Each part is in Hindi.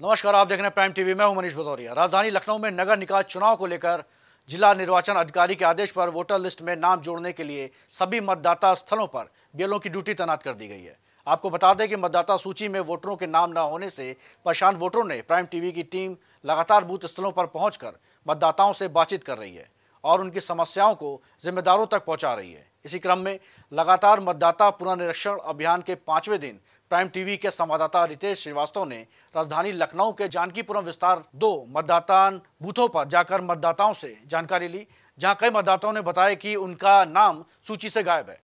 नमस्कार, आप देख रहे हैं प्राइम टीवी। मैं हूं मनीष भदौरिया। राजधानी लखनऊ में नगर निकाय चुनाव को लेकर जिला निर्वाचन अधिकारी के आदेश पर वोटर लिस्ट में नाम जोड़ने के लिए सभी मतदाता स्थलों पर बीएलओ की ड्यूटी तैनात कर दी गई है। आपको बता दें कि मतदाता सूची में वोटरों के नाम न होने से परेशान वोटरों ने प्राइम टीवी की टीम लगातार बूथ स्थलों पर पहुंचकर मतदाताओं से बातचीत कर रही है और उनकी समस्याओं को जिम्मेदारों तक पहुंचा रही है। इसी क्रम में लगातार मतदाता पुनर्निरीक्षण अभियान के 5वें दिन प्राइम टीवी के संवाददाता रितेश श्रीवास्तव ने राजधानी लखनऊ के जानकीपुरम विस्तार 2 मतदान बूथों पर जाकर मतदाताओं से जानकारी ली, जहां कई मतदाताओं ने बताया कि उनका नाम सूची से गायब है।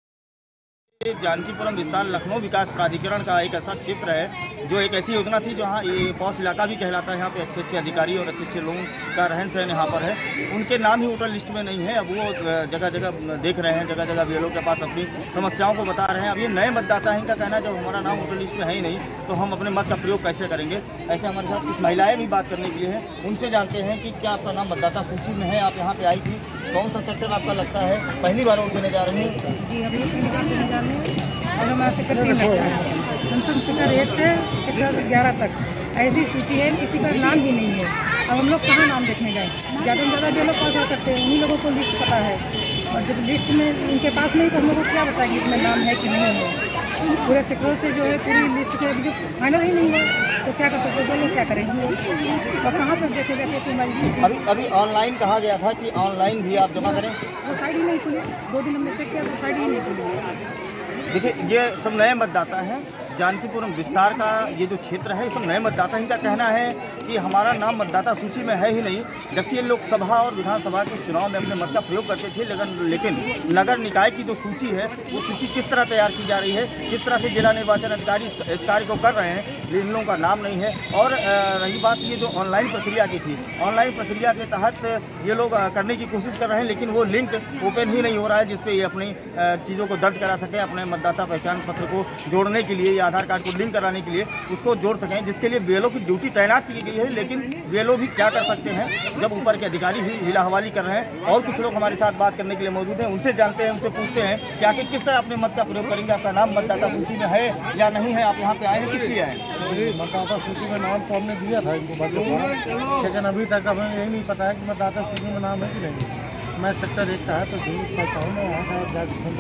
जानकीपुरम विस्तार लखनऊ विकास प्राधिकरण का एक ऐसा क्षेत्र है जो एक ऐसी योजना थी जहाँ ये पॉश इलाका भी कहलाता है। यहाँ पे अच्छे अधिकारी और अच्छे लोगों का रहन सहन यहाँ पर है। उनके नाम ही वोटर लिस्ट में नहीं है। अब वो जगह जगह देख रहे हैं, जगह जगह बीएलओ के पास अपनी समस्याओं को बता रहे हैं। अब ये नए मतदाता हैं, इनका कहना है जब हमारा नाम वोटर लिस्ट में है ही नहीं तो हम अपने मत का प्रयोग कैसे करेंगे। ऐसे हमारे साथ कुछ महिलाएँ भी बात करने के लिए हैं। उनसे जानते हैं कि क्या आपका नाम मतदाता सूची में है, आप यहाँ पर आई थी, कौन सा सेक्टर आपका लगता है, पहली बार वोट देने जा रहे हैं? जी, अभी पहली बार देने जा रहे हैं और हमारा सेक्टर 3 लगता है। हम सेक्टर 1 से सेक्टर 11 तक ऐसी सूची है, किसी का नाम भी नहीं है। अब हम लोग कहाँ नाम देखने गए? ज़्यादा से ज़्यादा जो लोग पास आ सकते हैं उन्हीं लोगों को लिस्ट पता है, और जब लिस्ट में उनके पास नहीं तो हम लोग को क्या पता है कि इसमें नाम है कि नहीं है। पूरे सेक्टर से जो है पूरी लिस्ट से जो फाइनल ही नहीं है तो क्या कर सकते हैं, लोग क्या करेंगे और कहाँ पर देखेगा कि हमारी अभी ऑनलाइन कहा गया था कि ऑनलाइन भी आप जमा करें, वो साइड ही नहीं खुली। 2 दिन हमने चेक किया तो साइड ही नहीं खुली। देखिए ये सब नए मतदाता हैं। जानकीपुरम विस्तार का ये जो क्षेत्र है, ये सब नए मतदाता, इनका कहना है कि हमारा नाम मतदाता सूची में है ही नहीं, जबकि ये लोकसभा और विधानसभा के चुनाव में अपने मत का प्रयोग करते थे। लेकिन नगर निकाय की जो सूची है वो सूची किस तरह तैयार की जा रही है, किस तरह से जिला निर्वाचन अधिकारी इस कार्य को कर रहे हैं, इन लोगों का नाम नहीं है। और रही बात ये जो ऑनलाइन प्रक्रिया की थी, ऑनलाइन प्रक्रिया के तहत ये लोग करने की कोशिश कर रहे हैं, लेकिन वो लिंक ओपन ही नहीं हो रहा है जिसपे ये अपनी चीज़ों को दर्ज करा सकें, अपने मतदाता पहचान पत्र को जोड़ने के लिए या आधार कार्ड को लिंक कराने के लिए उसको जोड़ सकें, जिसके लिए बीएलओ की ड्यूटी तैनात की गई है। लेकिन बीएलओ भी क्या कर सकते हैं जब ऊपर के अधिकारी भी हिला हवाली कर रहे हैं। और कुछ लोग हमारे साथ बात करने के लिए मौजूद हैं, उनसे जानते हैं, उनसे पूछते हैं कि आखिर किस तरह अपने मत का प्रयोग करेंगे, आपका नाम मतदाता सूची में है या नहीं है, आप यहाँ पे आए हैं किस लिए आए? मतदाता सूची में नाम तो हमने दिया था इनको बच्चों को, लेकिन अभी तक हमें यही नहीं पता है कि मतदाता सूची में नाम है कि नहीं। मैं सेक्टर 1 का है तो जरूर कहता हूँ, मैं वहाँ का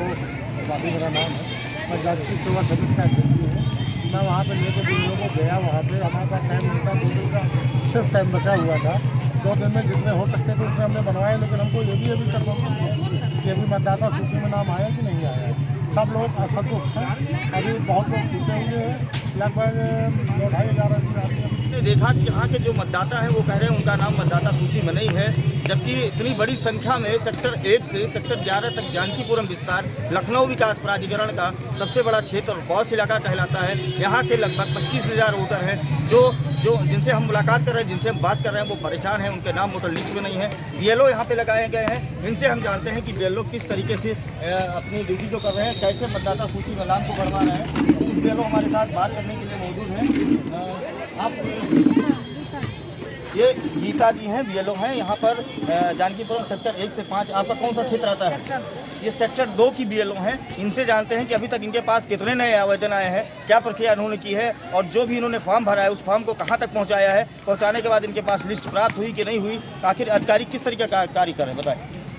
जाति मेरा नाम है, मैं जाति सेवा समिति का अध्यक्ष है। मैं वहाँ पर लेकर बीएलओ को गया, वहाँ पे हमारे पास टाइम मिलता 2 दिन का सिर्फ टाइम बचा हुआ था। 2 दिन में जितने हो सकते थे उतने हमने बनवाए, लेकिन हमको ये भी करना कि अभी मतदाता सूची में नाम आया कि नहीं आया। सब लोग असंतुष्ट हैं, अभी बहुत लोग छूटे हुए हैं, लगभग 2-2,500 आदमी। देखा कि यहाँ के जो मतदाता हैं वो कह रहे हैं उनका नाम मतदाता सूची में नहीं है, जबकि इतनी बड़ी संख्या में सेक्टर 1 से सेक्टर 11 तक जानकीपुरम विस्तार लखनऊ विकास प्राधिकरण का सबसे बड़ा क्षेत्र और पॉश इलाका कहलाता है। यहाँ के लगभग 25,000 वोटर हैं जो जिनसे हम मुलाकात कर रहे हैं, जिनसे हम बात कर रहे हैं, वो परेशान हैं, उनके नाम वोटर लिस्ट में नहीं है। बीएलओ यहाँ पे लगाए गए हैं, इनसे हम जानते हैं कि बीएलओ किस तरीके से अपनी ड्यूटी को कर रहे हैं, कैसे मतदाता सूची में नाम को बढ़वा रहे हैं। कुछ बीएलओ हमारे साथ बात करने के लिए मौजूद हैं। आप ये गीता जी हैं, बीएलओ हैं यहाँ पर जानकीपुरम सेक्टर 1 से 5। आपका कौन सा क्षेत्र आता है? ये सेक्टर 2 की बीएलओ हैं। इनसे जानते हैं कि अभी तक इनके पास कितने नए आवेदन आए हैं, क्या प्रक्रिया उन्होंने की है और जो भी इन्होंने फॉर्म भरा है उस फॉर्म को कहाँ तक पहुँचाया है, पहुँचाने के बाद इनके पास लिस्ट प्राप्त हुई कि नहीं हुई, आखिर अधिकारी किस तरीके का कार्य करें, बताएं।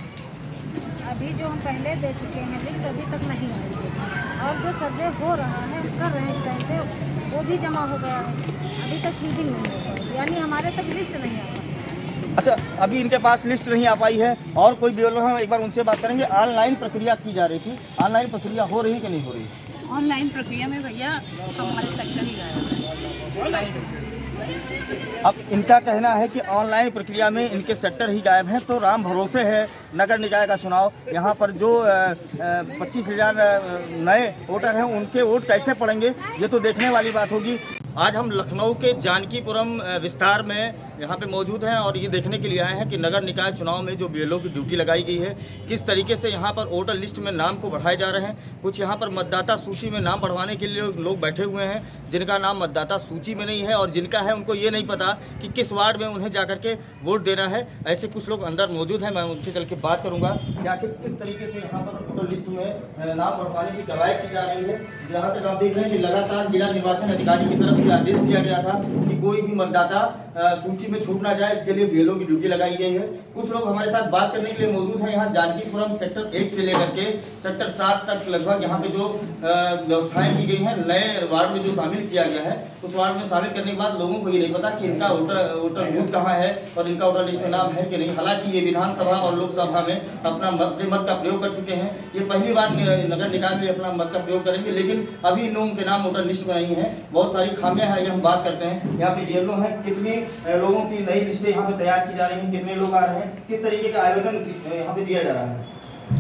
अभी जो हम पहले दे चुके हैं लिस्ट अभी तक नहीं आई है, और जो सर्वे हो रहा है कर रहे हैं टाइम पे वो भी जमा हो गया है, अभी तक रीडिंग नहीं हो गई, यानी हमारे तक लिस्ट नहीं आ पाई। अच्छा, अभी इनके पास लिस्ट नहीं आ पाई है। और कोई बीएलओ हैं, एक बार उनसे बात करेंगे। ऑनलाइन प्रक्रिया की जा रही थी, ऑनलाइन प्रक्रिया हो रही है कि नहीं हो रही? ऑनलाइन प्रक्रिया में भैया हमारे सेक्टर ही गया है। अब इनका कहना है कि ऑनलाइन प्रक्रिया में इनके सेक्टर ही गायब हैं। तो राम भरोसे है नगर निकाय का चुनाव, यहाँ पर जो 25,000 नए वोटर हैं उनके वोट कैसे पड़ेंगे ये तो देखने वाली बात होगी। आज हम लखनऊ के जानकीपुरम विस्तार में यहाँ पे मौजूद हैं और ये देखने के लिए आए हैं कि नगर निकाय चुनाव में जो बीएलओ की ड्यूटी लगाई गई है किस तरीके से यहाँ पर वोटर लिस्ट में नाम को बढ़ाए जा रहे हैं। कुछ यहाँ पर मतदाता सूची में नाम बढ़वाने के लिए लोग बैठे हुए हैं जिनका नाम मतदाता सूची में नहीं है, और जिनका है उनको ये नहीं पता कि किस वार्ड में उन्हें जाकर के वोट देना है। ऐसे कुछ लोग अंदर मौजूद हैं, मैं उनसे चल के बात करूँगा कि आखिर किस तरीके से यहाँ पर वोटर लिस्ट में नाम बढ़वाने की कवायद की जा रही है। जहाँ तक आप देख रहे हैं कि लगातार जिला निर्वाचन अधिकारी की तरफ से आदेश दिया गया था कि कोई भी मतदाता सूची में छूट ना जाए, इसके लिए बीएलओ की ड्यूटी लगाई गई है। कुछ लोग हमारे साथ बात करने के लिए मौजूद हैं। यहाँ जानकीपुरम सेक्टर 1 से लेकर के सेक्टर 7 तक लगभग यहाँ पे जो व्यवस्थाएं की गई हैं, नए वार्ड में जो शामिल किया गया है, उस वार्ड में शामिल करने के बाद लोगों को ये नहीं पता कि इनका वोटर बूथ कहाँ है और इनका वोटर लिस्ट में नाम है कि नहीं। हालांकि ये विधानसभा और लोकसभा में अपना मत का प्रयोग कर चुके हैं। ये पहली बार नगर निकाय में अपना मत का प्रयोग करेंगे, लेकिन अभी इन लोगों के नाम वोटर लिस्ट में नहीं है। बहुत सारी खामियां हैं, ये हम बात करते हैं। यहाँ पे बीएलओ हैं, कितनी लोगों की नई लिस्टें यहाँ पे तैयार की जा रही हैं, कितने लोग आ रहे हैं, किस तरीके का आवेदन यहाँ पे दिया जा रहा है?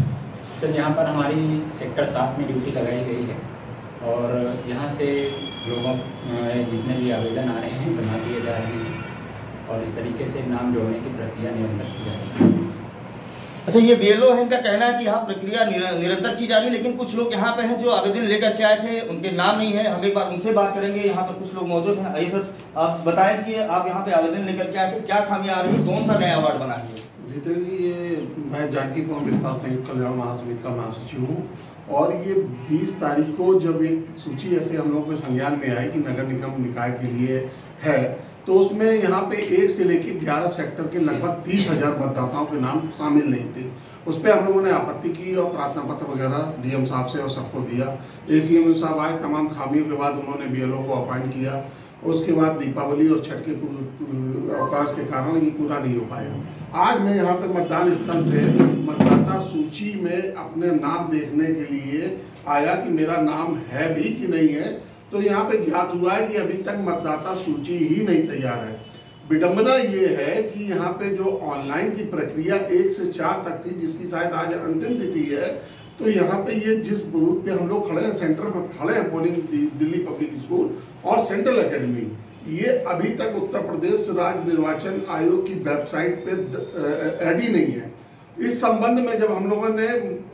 सर, यहाँ पर हमारी सेक्टर 7 में ड्यूटी लगाई गई है और यहाँ से लोगों जितने भी आवेदन आ रहे हैं बना दिए जा रहे हैं और इस तरीके से नाम जोड़ने की प्रक्रिया निरंतर की जा रही है। अच्छा, ये बीएलओ है, इनका कहना है कि यहाँ प्रक्रिया निरंतर की जा रही है, लेकिन कुछ लोग यहाँ पे हैं जो आवेदन लेकर के आए थे, उनके नाम नहीं है। हम एक बार उनसे बात करेंगे। यहाँ पर कुछ लोग मौजूद हैं। आइए सर, आप बताएं कि आप यहाँ पे आवेदन लेकर के आए थे, क्या खामियां आ रही है, कौन सा नया वार्ड बना है? रितेश जी, ये मैं जानकीपुरम विस्तार संयुक्त कल्याण महासमिति का महासचिव हूँ और ये 20 तारीख को जब एक सूची ऐसे हम लोगों के संज्ञान में आई कि नगर निगम निकाय के लिए है, तो उसमें यहाँ पे 1 से लेकर 11 सेक्टर के लगभग 30,000 मतदाताओं के नाम शामिल नहीं थे। उस पर हम लोगों ने आपत्ति की और प्रार्थना पत्र वगैरह डीएम साहब से और सबको दिया। एसीएम साहब आए, तमाम खामियों के बाद उन्होंने बीएलओ को अपॉइंट किया। उसके बाद दीपावली और छठ के अवकाश के कारण ये पूरा नहीं हो पाया। आज मैं यहाँ पे मतदान स्थल पे मतदाता सूची में अपने नाम देखने के लिए आया कि मेरा नाम है भी कि नहीं है, तो यहाँ पे ज्ञात हुआ है कि अभी तक मतदाता सूची ही नहीं तैयार है। विडंबना ये है कि यहाँ पे जो ऑनलाइन की प्रक्रिया 1 से 4 तक थी, जिसकी शायद आज अंतिम तिथि है, तो यहाँ पे ये जिस बूथ पे हम लोग खड़े हैं, सेंटर पर खड़े हैं, पोलिंग दिल्ली पब्लिक स्कूल और सेंट्रल एकेडमी, ये अभी तक उत्तर प्रदेश राज्य निर्वाचन आयोग की वेबसाइट पे ऐड ही नहीं है। इस संबंध में जब हम लोगों ने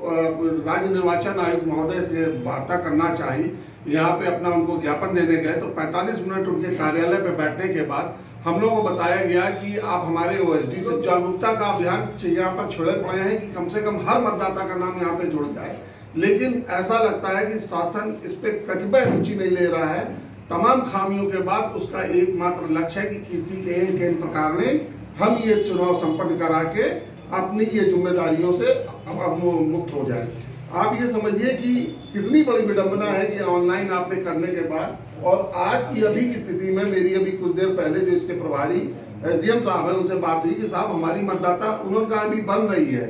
राज्य निर्वाचन आयोग महोदय से वार्ता करना चाहिए, यहाँ पे अपना उनको ज्ञापन देने गए, तो 45 मिनट उनके कार्यालय पे बैठने के बाद हम लोगों को बताया गया कि आप हमारे ओएसडी से जागरूकता का अभियान यहाँ पर छोड़े पड़े हैं कि कम से कम हर मतदाता का नाम यहाँ पे जुड़ जाए, लेकिन ऐसा लगता है कि शासन इस पे कतिपय रुचि नहीं ले रहा है। तमाम खामियों के बाद उसका एकमात्र लक्ष्य है कि किसी के इन प्रकार ने हम ये चुनाव संपन्न करा के अपनी ये जिम्मेदारियों से मुक्त हो जाए। आप ये समझिए कि कितनी बड़ी विडंबना है कि ऑनलाइन आपने करने के बाद, और आज की अभी की स्थिति में मेरी अभी कुछ देर पहले जो इसके प्रभारी एसडीएम साहब हैं उनसे बात हुई कि साहब हमारी मतदाता, उन्होंने कहा अभी बन रही है,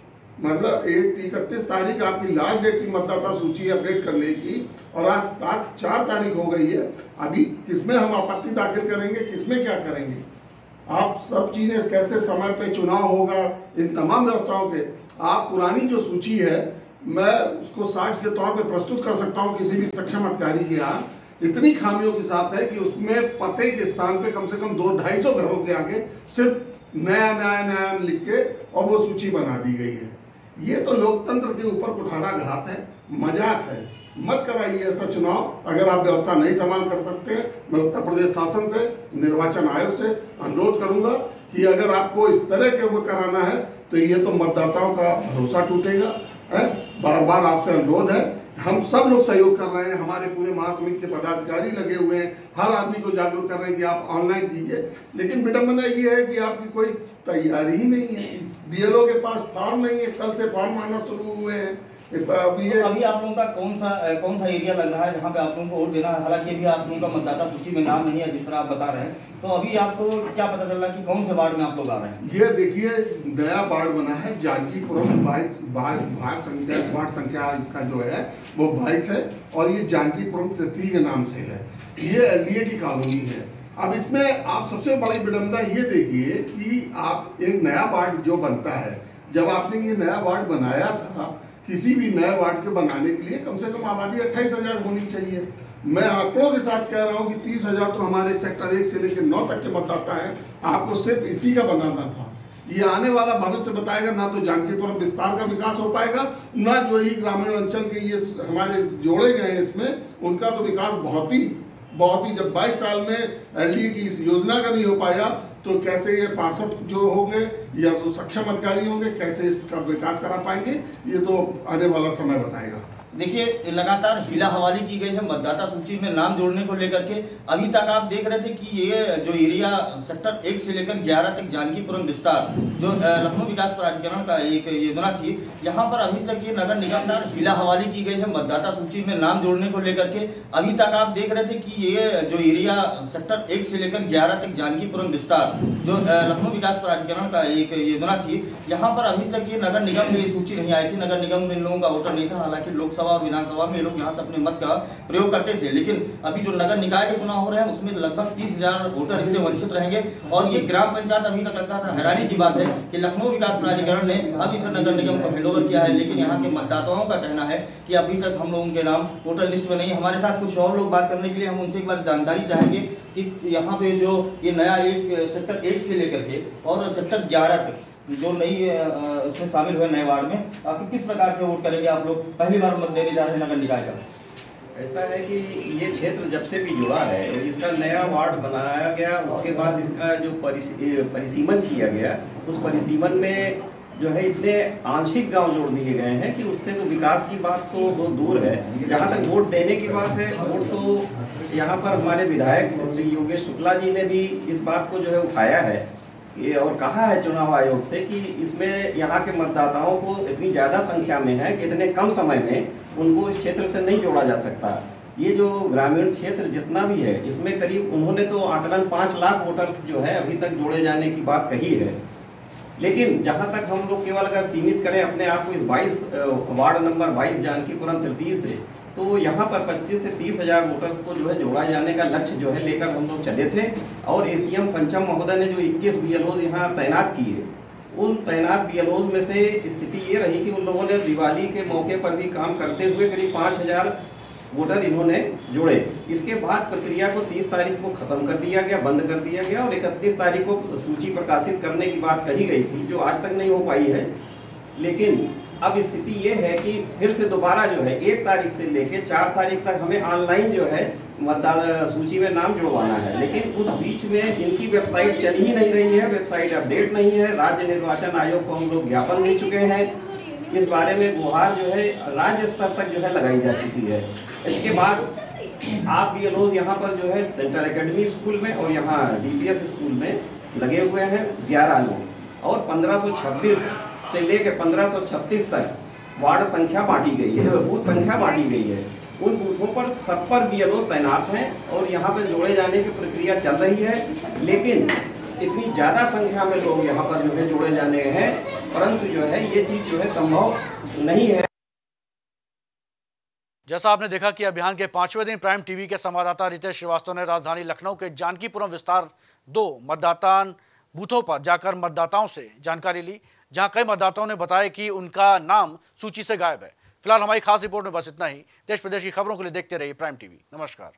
मतलब 31 तारीख आपकी लास्ट डेट थी मतदाता सूची अपडेट करने की और आज 4 तारीख हो गई है। अभी किसमें हम आपत्ति दाखिल करेंगे, किसमें क्या करेंगे? आप सब चीज़ें कैसे समय पे चुनाव होगा, इन तमाम व्यवस्थाओं के, आप पुरानी जो सूची है मैं उसको साक्ष्य के तौर पे प्रस्तुत कर सकता हूँ किसी भी सक्षम अधिकारी के यहाँ, इतनी खामियों के साथ है कि उसमें पते के स्थान पे कम से कम 200-250 घरों के आगे सिर्फ नया लिख के और वो सूची बना दी गई है। ये तो लोकतंत्र के ऊपर कुठाराघात है, मजाक है। मत कराइए ऐसा चुनाव अगर आप व्यवस्था नहीं संभाल कर सकते हैं। मैं उत्तर प्रदेश शासन से, निर्वाचन आयोग से अनुरोध करूंगा कि अगर आपको इस तरह के वो कराना है तो ये तो मतदाताओं का भरोसा टूटेगा। बार बार आपसे अनुरोध है, हम सब लोग सहयोग कर रहे हैं, हमारे पूरे महासमिति के पदाधिकारी लगे हुए हैं, हर आदमी को जागरूक कर रहे हैं कि आप ऑनलाइन कीजिए, लेकिन विडंबना ये है कि आपकी कोई तैयारी ही नहीं है। बीएलओ के पास फॉर्म नहीं है, कल से फॉर्म आना शुरू हुए हैं। अभी आप लोगों का कौन सा एरिया लग रहा है जहाँ पे आप लोगों को वोट देना है? हालांकि अभी आप लोगों का मतदाता सूची में नाम नहीं है जिस तरह आप बता रहे हैं, तो अभी आपको क्या पता चल रहा है कि कौन से वार्ड में आप लोग आ रहे हैं? ये देखिए नया वार्ड बना है जानकीपुरम, वार्ड संख्या इसका जो है वो 22 है और ये जानकीपुरम तृतीय के नाम से है। ये एलडीए की कॉलोनी है। अब इसमें आप सबसे बड़ी विडंबना ये देखिए कि आप एक नया वार्ड जो बनता है, जब आपने ये नया वार्ड बनाया था, किसी भी नए वार्ड के बनाने के लिए कम से कम आबादी 28,000 होनी चाहिए। मैं आंकड़ों के साथ कह रहा हूँ कि 30,000 तो हमारे सेक्टर 1 से लेकर 9 तक के मतदाता हैं, आपको सिर्फ इसी का बनाना था। ये आने वाला भविष्य बताएगा, ना तो जानकीपुरम विस्तार का विकास हो पाएगा, ना जो ही ग्रामीण अंचल के ये हमारे जोड़े गए हैं इसमें उनका तो विकास बहुत ही जब 22 साल में एलडीए की इस योजना का नहीं हो पाया तो कैसे ये पार्षद जो होंगे या जो सक्षम अधिकारी होंगे कैसे इसका विकास करा पाएंगे, ये तो आने वाला समय बताएगा। देखिए, लगातार हीला हवाली की गई है मतदाता सूची में नाम जोड़ने को लेकर के। अभी तक आप देख रहे थे कि ये जो एरिया सेक्टर 1 से लेकर 11 तक जानकीपुरम विस्तार जो लखनऊ विकास प्राधिकरण का एक योजना थी, यहाँ पर अभी तक ये नगर निगम द्वारा हीला हवाली की गई है मतदाता सूची में नाम जोड़ने को लेकर के। अभी तक आप देख रहे थे कि ये जो एरिया सेक्टर 1 से लेकर 11 तक जानकीपुरम विस्तार जो लखनऊ विकास प्राधिकरण का एक योजना थी, यहाँ पर अभी तक ये नगर निगम में सूची नहीं आई थी। नगर निगम में इन लोगों का वोटर नहीं था। हालांकि लोकसभा और विधानसभा में लोग यहाँ से अपने मत का प्रयोग करते थे, लेकिन अभी जो नगर निकाय के चुनाव हो रहे हैं उसमें लगभग 30,000 वोटर इससे वंचित रहेंगे। और ये ग्राम पंचायत अभी तक लगता था हैरानी की बात है कि लखनऊ विकास प्राधिकरण ने अब इसे नगर निगम को हैंडओवर किया है, लेकिन यहाँ के मतदाताओं का कहना है कि अभी तक हम लोगों के नाम वोटर लिस्ट में नहीं। हमारे साथ कुछ और लोग बात करने के लिए हम उनसे एक बार जानकारी चाहेंगे कि यहाँ पे जो ये नया एक सेक्टर 1 से लेकर के और सेक्टर 11 तक जो नई उसमें शामिल हुए नए वार्ड में, आखिर किस प्रकार से वोट करेंगे आप लोग? पहली बार मत देने जा रहे हैं नगर निकाय का। ऐसा है कि ये क्षेत्र जब से भी जुड़ा है, इसका नया वार्ड बनाया गया, उसके बाद इसका जो परिसीमन किया गया, उस परिसीमन में जो है इतने आंशिक गांव जोड़ दिए गए हैं कि उससे तो विकास की बात तो बहुत दूर है। जहां तक वोट देने की बात है, वोट तो यहाँ पर हमारे विधायक श्री योगेश शुक्ला जी ने भी इस बात को जो है उठाया है और कहा है चुनाव आयोग से कि इसमें यहाँ के मतदाताओं को इतनी ज़्यादा संख्या में है कि इतने कम समय में उनको इस क्षेत्र से नहीं जोड़ा जा सकता। ये जो ग्रामीण क्षेत्र जितना भी है, इसमें करीब उन्होंने तो आकलन 5 लाख वोटर्स जो है अभी तक जोड़े जाने की बात कही है। लेकिन जहाँ तक हम लोग केवल अगर सीमित करें अपने आप को इस 22 वार्ड नंबर 22 जानकीपुरम तृतीय से, तो यहाँ पर 25 से 30,000 वोटर्स को जो है जोड़ा जाने का लक्ष्य जो है लेकर हम लोग चले थे। और एसीएम पंचम महोदय ने जो 21 बीएलओ यहाँ तैनात किए, उन तैनात बीएलओ में से स्थिति ये रही कि उन लोगों ने दिवाली के मौके पर भी काम करते हुए करीब 5,000 वोटर इन्होंने जोड़े। इसके बाद प्रक्रिया को 30 तारीख को ख़त्म कर दिया गया, बंद कर दिया गया और 31 तारीख को सूची प्रकाशित करने की बात कही गई थी, जो आज तक नहीं हो पाई है। लेकिन अब स्थिति ये है कि फिर से दोबारा जो है 1 तारीख से लेके 4 तारीख तक हमें ऑनलाइन जो है मतदाता सूची में नाम जुड़वाना है। लेकिन उस बीच में इनकी वेबसाइट चल ही नहीं रही है, वेबसाइट अपडेट नहीं है। राज्य निर्वाचन आयोग को हम लोग ज्ञापन दे चुके हैं। इस बारे में गुहार जो है राज्य स्तर तक जो है लगाई जा चुकी है। इसके बाद आप बीएलओ यहाँ पर जो है सेंट्रल एकेडमी स्कूल में और यहाँ डीपीएस स्कूल में लगे हुए हैं 11 लोग, और 1526 से लेकर 1536 तक वार्ड संख्या बांटी गई है, बूथ संख्या बांटी गई है। उन बूथों पर सब पर बीएलओ तैनात हैं और यहाँ पर जोड़े जाने की प्रक्रिया चल रही है। लेकिन इतनी ज़्यादा संख्या में लोग यहाँ पर जो है जोड़े जाने हैं, परंतु जो है ये चीज़ जो है संभव नहीं है। जैसा आपने देखा कि अभियान के 5वें दिन प्राइम टीवी के संवाददाता रितेश श्रीवास्तव ने राजधानी लखनऊ के जानकीपुरम विस्तार 2 मतदान बूथों पर जाकर मतदाताओं से जानकारी ली, जहां कई मतदाताओं ने बताया कि उनका नाम सूची से गायब है। फिलहाल हमारी खास रिपोर्ट में बस इतना ही। देश प्रदेश की खबरों के लिए देखते रहिए प्राइम टीवी। नमस्कार।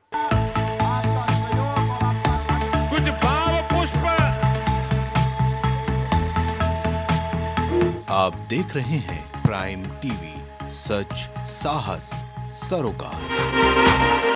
कुछ भाव पुष्प आप देख रहे हैं प्राइम टीवी, सच साहस सरोकार।